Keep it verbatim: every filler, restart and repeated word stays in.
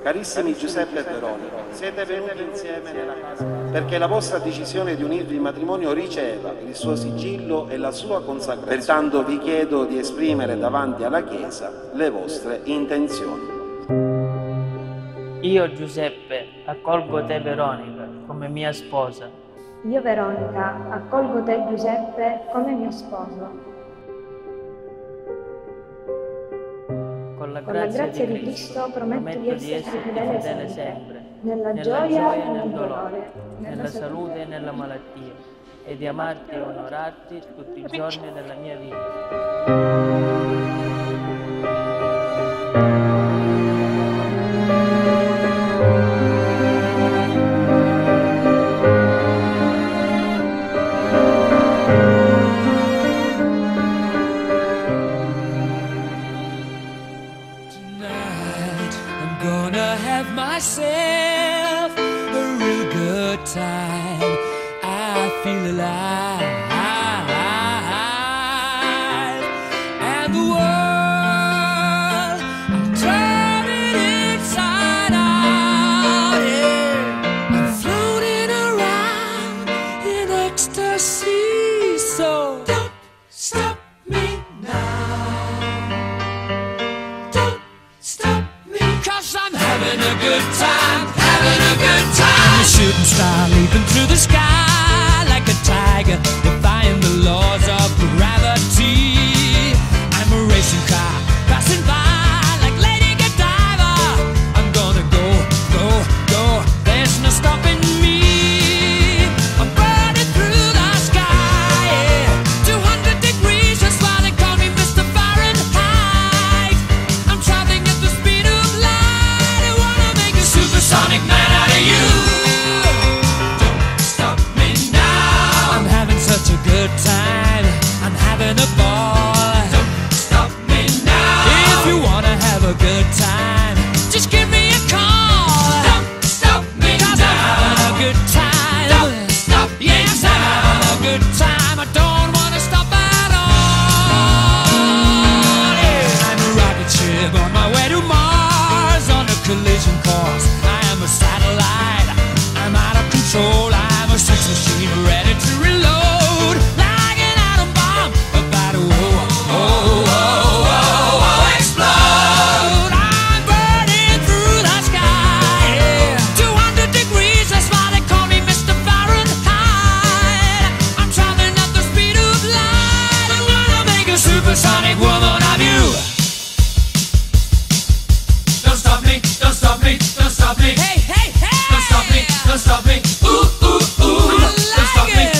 Carissimi Giuseppe e Veronica, siete venuti insieme nella casa perché la vostra decisione di unirvi in matrimonio riceva il suo sigillo e la sua consacrazione. Pertanto vi chiedo di esprimere davanti alla Chiesa le vostre intenzioni. Io, Giuseppe, accolgo te, Veronica, come mia sposa. Io, Veronica, accolgo te, Giuseppe, come mio sposo. Con la Con la grazia, grazia di di Cristo, Cristo prometto di esserti fedele sempre, sempre, nella nella gioia e e nel dolore, dolore, nella salute e nella malattia, e di amarti e onorarti tutti i giorni della mia vita. Gonna have myself a real good time. I feel alive, and the world, I'm turning inside out. Yeah, I'm floating around in ecstasy. So don't stop me now. Don't stop. Cause I'm having a good time, having a good time. I'm a shooting star leaping through the sky like a tiger, defying the laws of gravity. I'm a racing car passing by like Lady Godiva. I'm gonna go, go, go, there's no stopping me. I'm burning through the sky, yeah. two hundred degrees, that's why they call me Mister Fahrenheit. I'm traveling at the speed of light. I wanna make a supersonic man out of you. Don't stop me now. I'm having such a good time, I'm having a ball. Don't stop me now. If you wanna have a good time, just give me a call. Don't stop me now. 'Cause I'm having a good time. Don't stop me now. Yes, I'm having a good time. I don't wanna stop at all. Yeah. I'm a rocket ship on my way to Mars, on a collision course. I am a satellite, I'm out of control. I'm a sex machine ready to reload, like an atom bomb about to oh, oh, oh, oh, oh, explode. I'm burning through the sky, yeah. two hundred degrees, that's why they call me Mister Fahrenheit. I'm traveling at the speed of light. I'm gonna make a supersonic woman of you. Don't stop me, don't stop me, don't stop me. Hey, hey, hey! Don't stop me, don't stop me. Ooh, ooh, ooh. Don't stop me.